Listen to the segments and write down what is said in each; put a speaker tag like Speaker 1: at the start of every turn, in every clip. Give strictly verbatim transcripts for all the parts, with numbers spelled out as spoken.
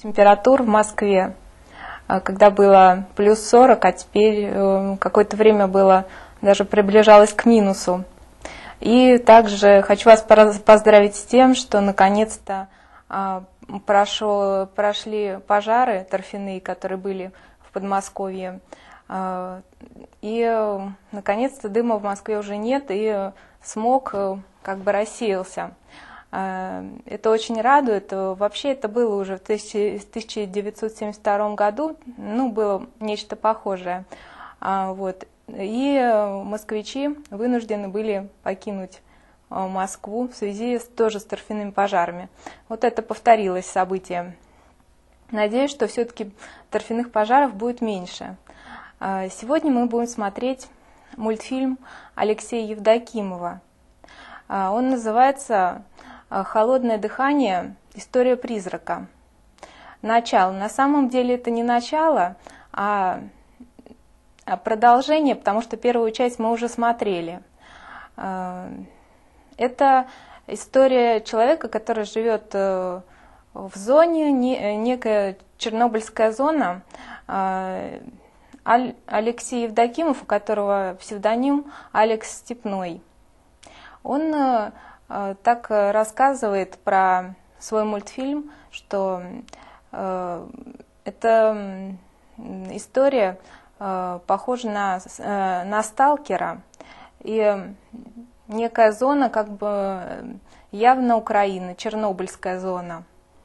Speaker 1: температур в Москве, когда было плюс сорок, а теперь какое-то время было, даже приближалось к минусу. И также хочу вас поздравить с тем, что наконец-то прошел, прошли пожары торфяные, которые были в Подмосковье. И наконец-то дыма в Москве уже нет, и смог как бы рассеялся. Это очень радует. Вообще это было уже в тысяча девятьсот семьдесят втором году, ну, было нечто похожее. Вот. И москвичи вынуждены были покинуть Москву в связи с, тоже с торфяными пожарами. Вот это повторилось событие. Надеюсь, что все-таки торфяных пожаров будет меньше. Сегодня мы будем смотреть мультфильм Алексея Евдокимова. Он называется «Холодное дыхание. История призрака». Начало. На самом деле это не начало, а продолжение, потому что первую часть мы уже смотрели. Это история человека, который живет в зоне, некая Чернобыльская зона. Алексей Евдокимов, у которого псевдоним Алекс Степной. Он так рассказывает про свой мультфильм, что эта история похожа на, на сталкера, и некая зона, как бы явно Украина, Чернобыльская зона.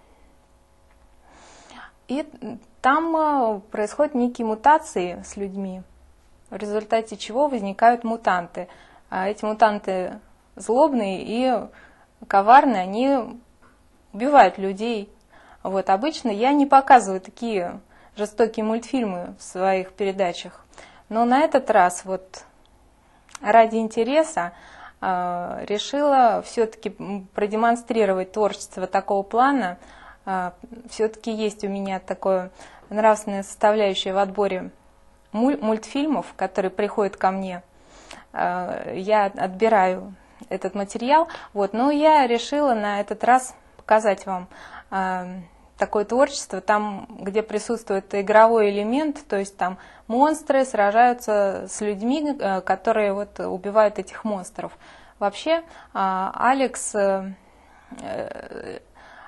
Speaker 1: И там происходят некие мутации с людьми, в результате чего возникают мутанты. А эти мутанты злобные и коварные, они убивают людей. Вот. Обычно я не показываю такие жестокие мультфильмы в своих передачах, но на этот раз вот ради интереса э, решила все-таки продемонстрировать творчество такого плана. Э, все-таки есть у меня такое нравственная составляющая в отборе мультфильмов, которые приходят ко мне. Э, я отбираю этот материал, вот, но я решила на этот раз показать вам э, такое творчество, там, где присутствует игровой элемент, то есть там монстры сражаются с людьми, э, которые вот убивают этих монстров. Вообще, э, Алекс, э, э,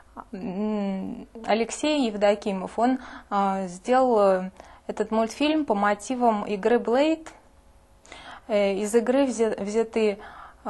Speaker 1: Алексей Евдокимов, он э, сделал этот мультфильм по мотивам игры Blade. Э, из игры взяты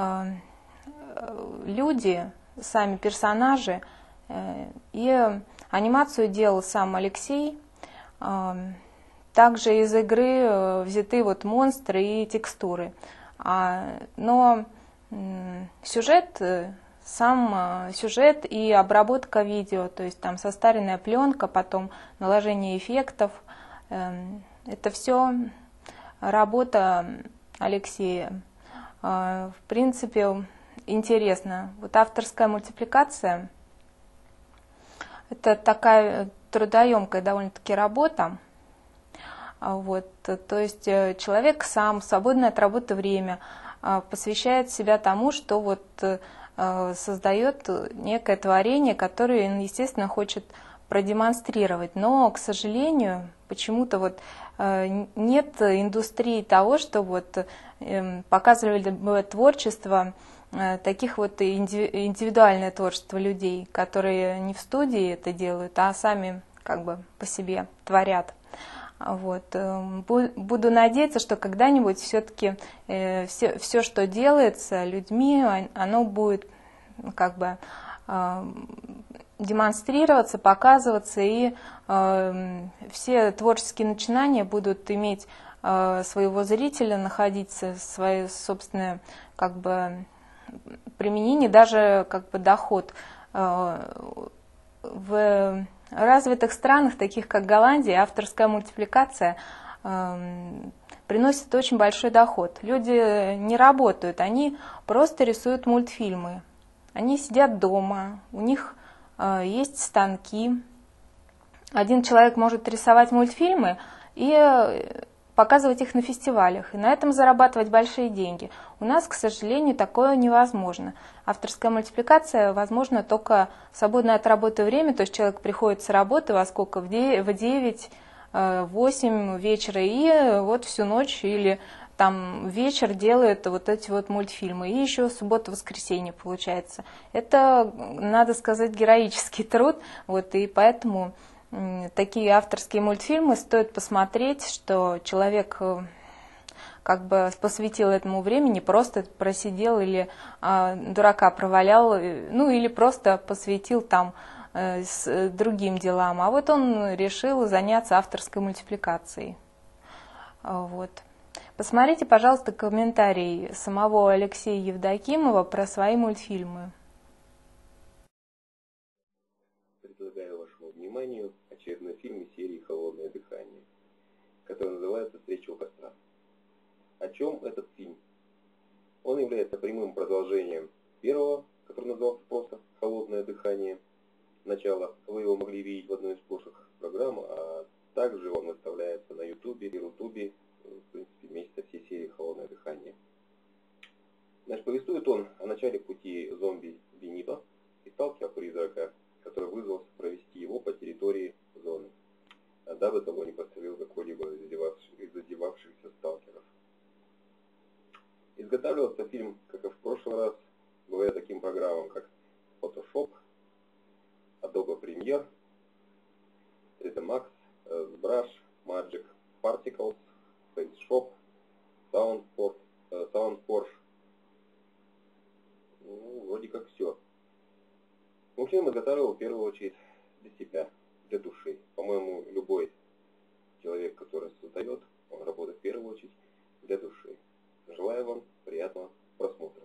Speaker 1: люди, сами персонажи, и анимацию делал сам Алексей. Также из игры взяты вот монстры и текстуры. Но сюжет, сам сюжет и обработка видео, то есть там состаренная пленка, потом наложение эффектов, это все работа Алексея. В принципе, интересно. Вот авторская мультипликация – это такая трудоемкая довольно-таки работа. Вот, то есть человек сам в свободное от работы время посвящает себя тому, что вот создает некое творение, которое, естественно, хочет продемонстрировать. Но, к сожалению, почему-то вот нет индустрии того, что вот показывали бы творчество, таких вот индивидуальное творчество людей, которые не в студии это делают, а сами как бы по себе творят. Вот. Буду надеяться, что когда-нибудь все-таки все, все, что делается людьми, оно будет как бы демонстрироваться, показываться, и э, все творческие начинания будут иметь э, своего зрителя, находиться свое собственное как бы применение, даже как бы доход. Э, в развитых странах, таких как Голландия, авторская мультипликация э, приносит очень большой доход. Люди не работают, они просто рисуют мультфильмы. Они сидят дома, у них есть станки. Один человек может рисовать мультфильмы и показывать их на фестивалях и на этом зарабатывать большие деньги. У нас, к сожалению, такое невозможно. Авторская мультипликация возможна только в свободное от работы время, то есть человек приходит с работы во сколько? В девять, восемь вечера и вот всю ночь или там вечер делает вот эти вот мультфильмы, и еще суббота-воскресенье получается. Это, надо сказать, героический труд, вот, и поэтому такие авторские мультфильмы стоит посмотреть, что человек как бы посвятил этому времени, просто просидел или а, дурака провалял, ну или просто посвятил там э, с другим делам, а вот он решил заняться авторской мультипликацией. Вот. Посмотрите, пожалуйста, комментарий самого Алексея Евдокимова про свои мультфильмы.
Speaker 2: Предлагаю вашему вниманию очередной фильм из серии «Холодное дыхание», который называется «Встреча у костра». О чем этот фильм? Он является прямым продолжением первого, который назывался просто «Холодное дыхание». Начало вы его могли видеть в одной из прошлых программ, а также он выставляется на Ютубе и Рутубе, в принципе, вместе со всей серией «Холодное дыхание». Значит, повествует он о начале пути зомби Бенито и сталкера-призрака, который вызвался провести его по территории зоны, дабы того не подстрелил какой-либо из задевавшихся сталкеров. Изготавливался фильм, как и в прошлый раз, благодаря таким программам, как Photoshop, Adobe Premiere, три дэ Max, ZBrush, Magic Particles, FaceShop, SoundForge, SoundForge. Ну, вроде как все. Мультфильм изготавливал в первую очередь для себя, для души. По-моему, любой человек, который создает, он работает в первую очередь для души. Желаю вам приятного просмотра.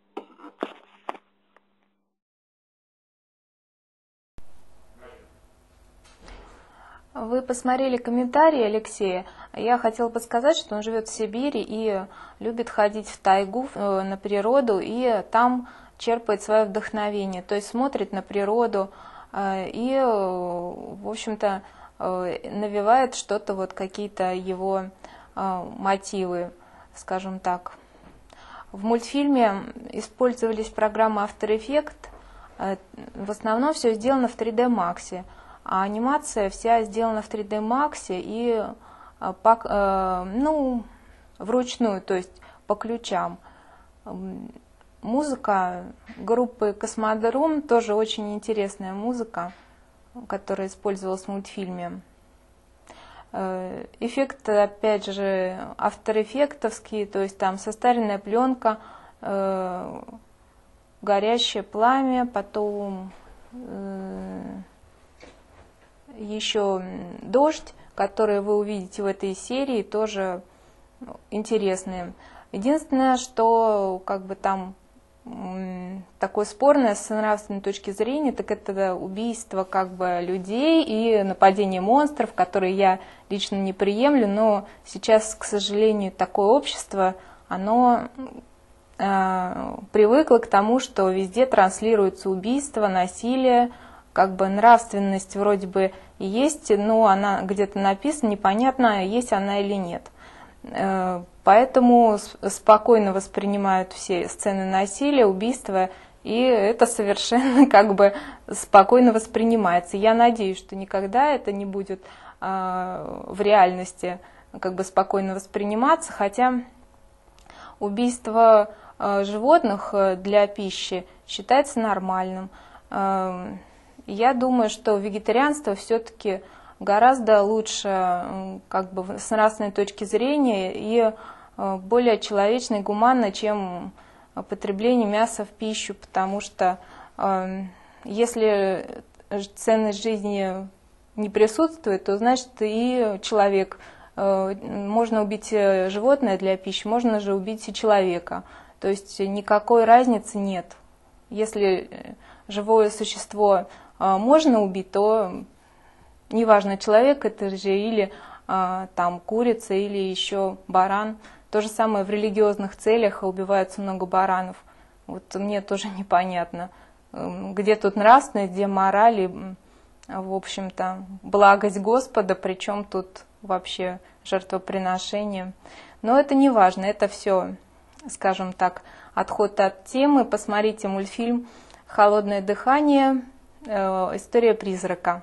Speaker 1: Вы посмотрели комментарии Алексея. Я хотела бы сказать, что он живет в Сибири и любит ходить в тайгу, на природу, и там черпает свое вдохновение. То есть смотрит на природу и, в общем-то, навевает что-то, вот какие-то его мотивы, скажем так. В мультфильме использовались программы After Effects. В основном все сделано в три дэ Max. А анимация вся сделана в три дэ Max и по, ну, вручную, то есть по ключам. Музыка группы Космодром тоже очень интересная музыка, которая использовалась в мультфильме. Эффекты, опять же, авторэффектовские, то есть там состаренная пленка, горящее пламя, потом еще дождь, который вы увидите в этой серии, тоже интересные. Единственное, что как бы там такое спорное с нравственной точки зрения, так это убийство как бы людей и нападение монстров, которые я лично не приемлю, но сейчас, к сожалению, такое общество, оно э, привыкло к тому, что везде транслируется убийство, насилие, как бы нравственность вроде бы и есть, но она где-то написана, непонятно, есть она или нет. Поэтому спокойно воспринимают все сцены насилия, убийства, и это совершенно как бы спокойно воспринимается. Я надеюсь, что никогда это не будет в реальности как бы спокойно восприниматься, хотя убийство животных для пищи считается нормальным. Я думаю, что вегетарианство все-таки гораздо лучше как бы с нравственной точки зрения и более человечно и гуманно, чем потребление мяса в пищу, потому что если ценность жизни не присутствует, то значит и человек. Можно убить животное для пищи, можно же убить и человека. То есть никакой разницы нет. Если живое существо можно убить, то неважно, человек это же или а, там курица, или еще баран. То же самое в религиозных целях убивается много баранов. Вот мне тоже непонятно, где тут нравственность, где мораль и, в общем-то, благость Господа, причем тут вообще жертвоприношением. Но это не важно, это все, скажем так, отход от темы. Посмотрите мультфильм «Холодное дыхание. История призрака».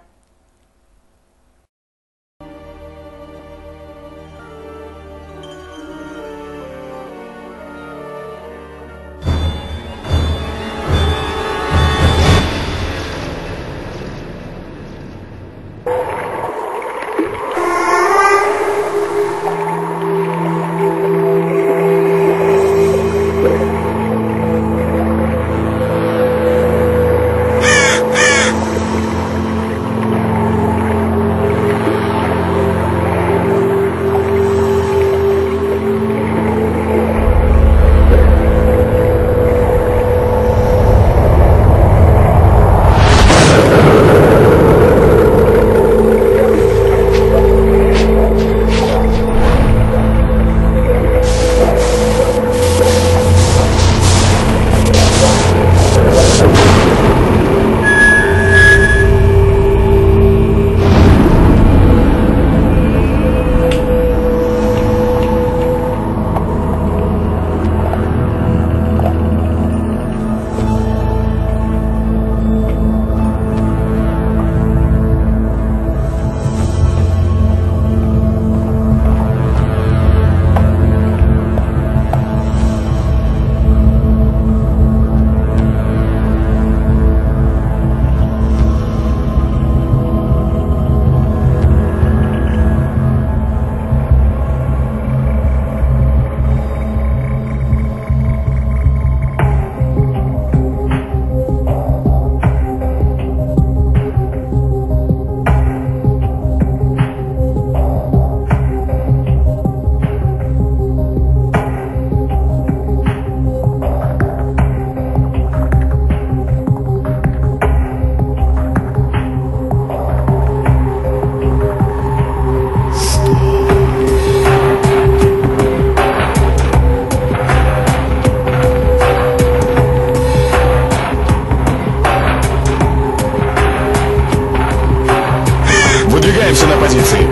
Speaker 3: Выдвигаемся на позиции.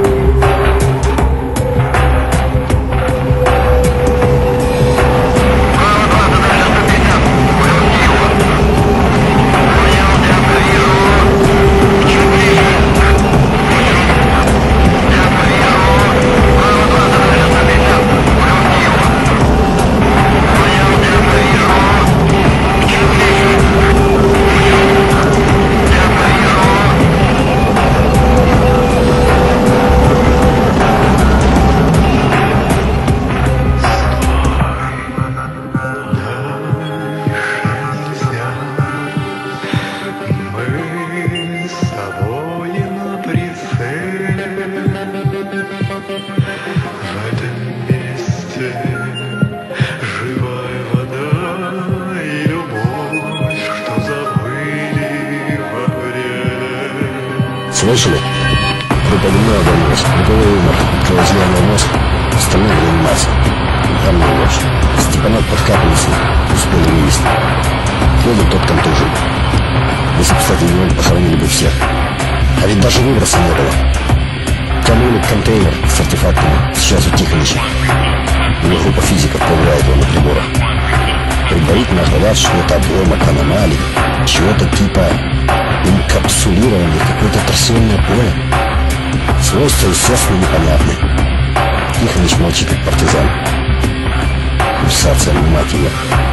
Speaker 4: Слышали? Группа дымная обернулась, никого умер, открыл зеленый мозг, остальные в реанимации. Там не ложь. Степанов под капельницей, успели вывести. Федор тот контужен. Если, кстати, его похоронили бы всех. А ведь даже выброса не было. Тянули контейнер с артефактами, сейчас у Тихонича. Его группа физиков проверяет его на приборах. Предварительно говорят, что это обломок аномалий, чего-то типа инкапсулирования в какое-то торсионное поле. Свойства, естественно, непонятны. Тихонич молчит, как партизан. Пульсация, мать ее.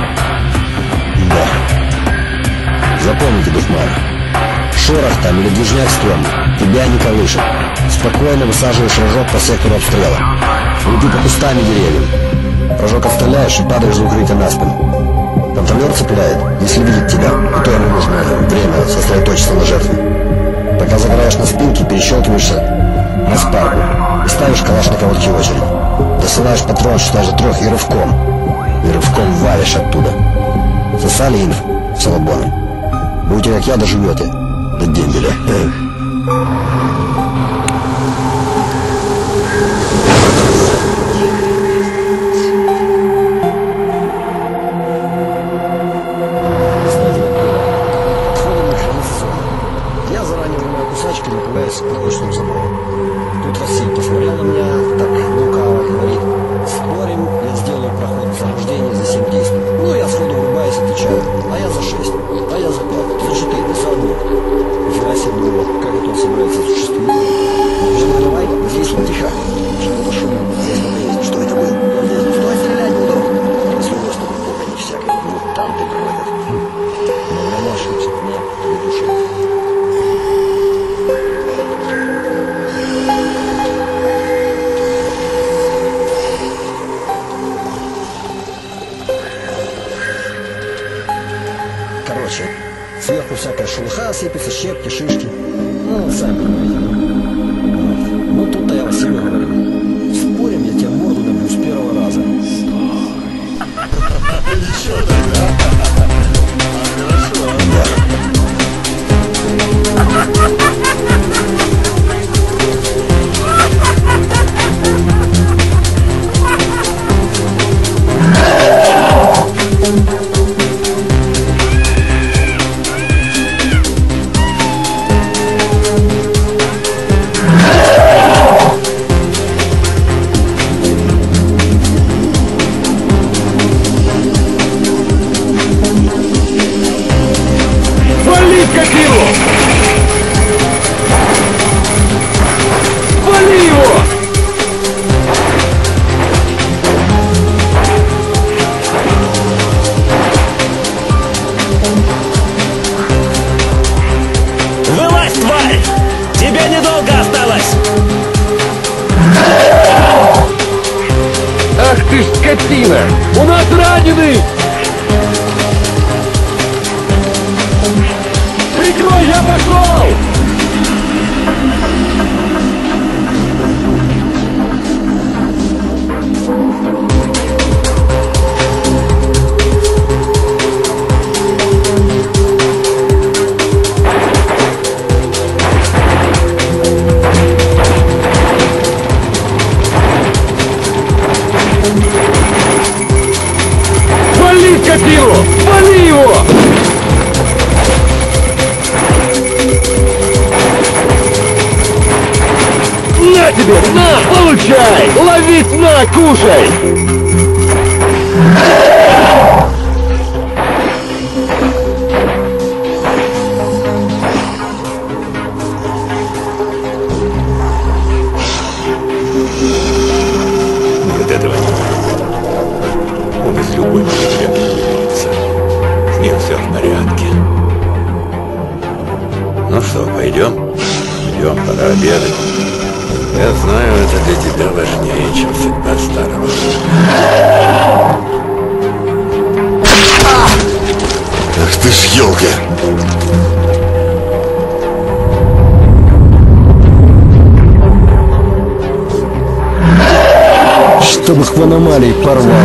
Speaker 4: Да. Запомните, душман. Шорох там или движняк стрёмный, тебя не колышет. Спокойно высаживаешь рожок по сектору обстрела. Уйди по кустам и деревьям. Рожок оставляешь и падаешь за укрытие на спину. Контролер цепляет, если видит тебя, то ему нужно время сосредоточиться на жертве. Пока загораешь на спинке, перещелкиваешься на спарку и ставишь калаш на короткий очередь. Досылаешь патрон, считай же трех и рывком. И рывком валишь оттуда. Сосали инф салабоном. Будете как я, доживете до дембеля. Я заранее вынимаю кусачки, направляюсь к погрузочному забору. Тут Василий посмотрел на меня, получают. А я за шесть, а я за пять, за четыре, за одну. Я себе думаю, как это он собирается осуществить. Жена, давай, здесь вот тихо. Жена, пошел. Здесь кто-то есть. Что это было? Я здесь. Стой, стрелять буду. Если у вас только плохо, не всякое. Вот там ты проводят. Но я не ошибся. Нет, не души. Короче, сверху всякая шелуха сыпется, щепки, шишки. Ну, сами понимаете. Ну, тут-то я Василию говорю. Спорим, я тебе морду набью с первого раза. Ничего тогда.
Speaker 3: У нас раненый! Прикрой, я пошел! Копилу! Вали его! На тебе! На! Получай! Ловить! На! Кушай!
Speaker 5: Вот этого нет. Он из любой проблемы выберется. С ним все в порядке. Ну что, пойдем? Идем, пора обедать. Я знаю, это для тебя важнее, чем судьба старого.
Speaker 6: Ах ты ж елка!
Speaker 4: Чтобы их в аномалии порвало.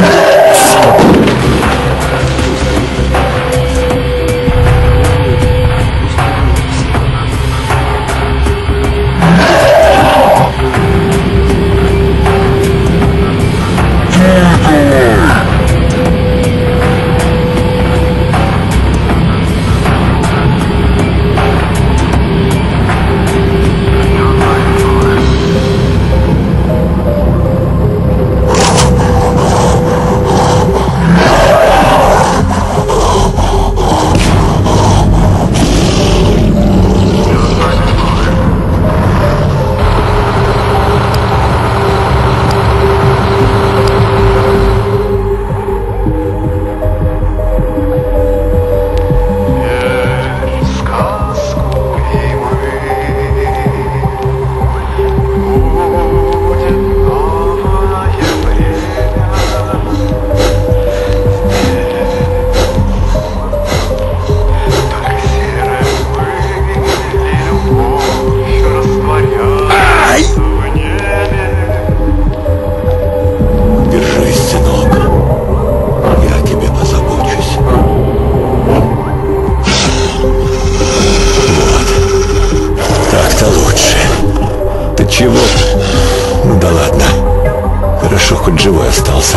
Speaker 5: Хоть живой остался.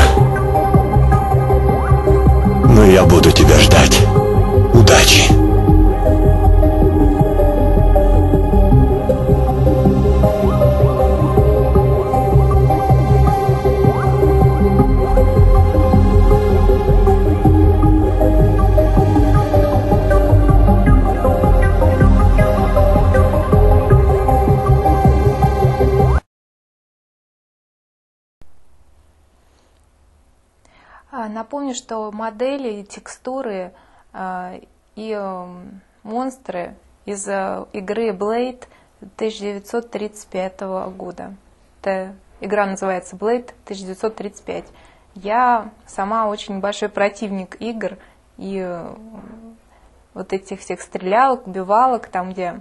Speaker 5: Но я буду тебя ждать. Удачи.
Speaker 1: Напомню, что модели, текстуры э, и э, монстры из э, игры Blade тысяча девятьсот тридцать пятого года. Это игра называется Blade тысяча девятьсот тридцать пять. Я сама очень большой противник игр и э, вот этих всех стрелялок, убивалок, там, где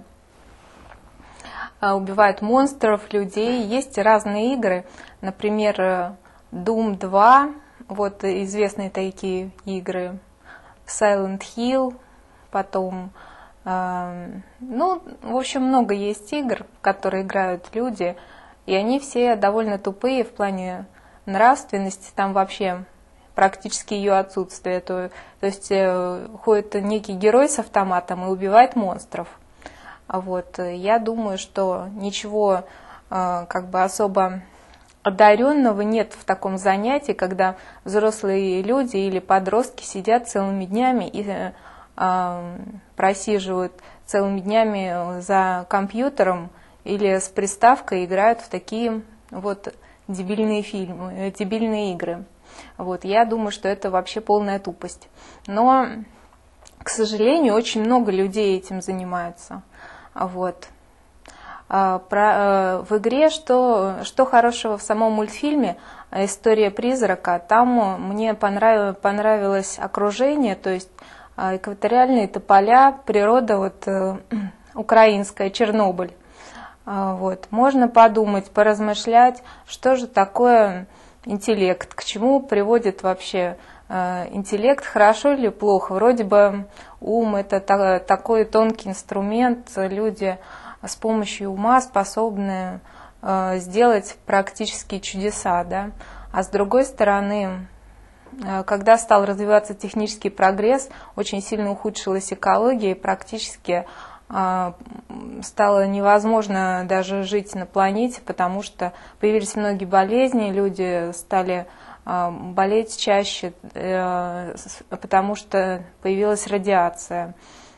Speaker 1: э, убивают монстров, людей. Есть разные игры, например, Doom два. Вот известные такие игры, Silent Hill, потом, э, ну, в общем, много есть игр, в которые играют люди, и они все довольно тупые в плане нравственности, там вообще практически ее отсутствие. То, то есть э, ходит некий герой с автоматом и убивает монстров. Вот. Я думаю, что ничего э, как бы особо одаренного нет в таком занятии, когда взрослые люди или подростки сидят целыми днями и э, просиживают целыми днями за компьютером или с приставкой, играют в такие вот дебильные фильмы, дебильные игры. Вот, я думаю, что это вообще полная тупость. Но, к сожалению, очень много людей этим занимаются. Вот. Про, в игре, что, что хорошего в самом мультфильме «История призрака», там мне понравилось, понравилось окружение, то есть экваториальные тополя, природа вот, украинская, Чернобыль. Вот. Можно подумать, поразмышлять, что же такое интеллект, к чему приводит вообще интеллект, хорошо или плохо. Вроде бы ум – это такой тонкий инструмент, люди с помощью ума способны э, сделать практически чудеса, да? А с другой стороны, э, когда стал развиваться технический прогресс, очень сильно ухудшилась экология, и практически э, стало невозможно даже жить на планете, потому что появились многие болезни, люди стали э, болеть чаще, э, потому что появилась радиация.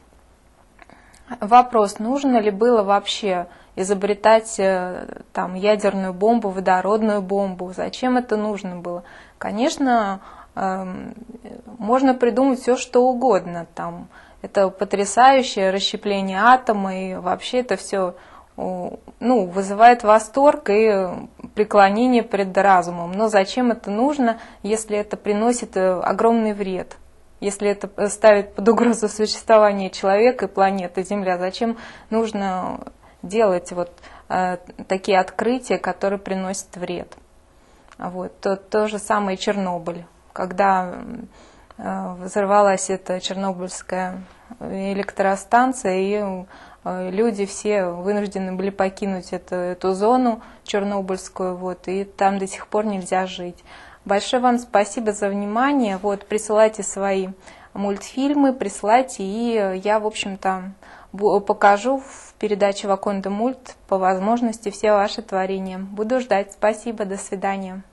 Speaker 1: Вопрос, нужно ли было вообще изобретать там, ядерную бомбу, водородную бомбу? Зачем это нужно было? Конечно, можно придумать все, что угодно. Там, это потрясающее расщепление атома, и вообще это все ну, вызывает восторг и преклонение пред разумом. Но зачем это нужно, если это приносит огромный вред? Если это ставит под угрозу существование человека и планеты Земля, зачем нужно делать вот э, такие открытия, которые приносят вред? Вот. То, то же самое Чернобыль. Когда э, взорвалась эта чернобыльская электростанция, и э, люди все вынуждены были покинуть эту, эту зону чернобыльскую, вот, и там до сих пор нельзя жить. Большое вам спасибо за внимание. Вот, присылайте свои мультфильмы, присылайте, и я, в общем-то, покажу в передаче «Ваконда Мульт» по возможности все ваши творения. Буду ждать. Спасибо, до свидания.